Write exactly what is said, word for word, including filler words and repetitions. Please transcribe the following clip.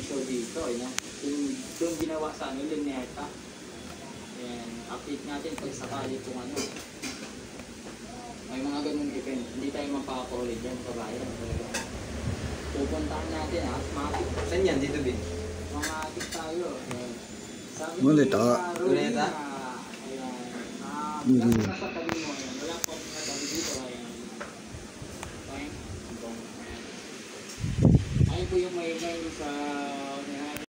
show dito, yun. Yung, yung ginawa sa ano, Luneta. Ayan, update natin pag sakali kung ano. May mga ganun event. Hindi tayo mapapaulit dyan, kabayan. Pupuntahan natin ha, matik. Saan yan? Dito din? Mga atik tayo. Ayan. Sabi Luneta. ni Luneta? Ayan. Ah, Mm. wala na sa tabi mo. Ayan. Wala po na tabi dito. Ayan. Okay? Ayan po yung may main sa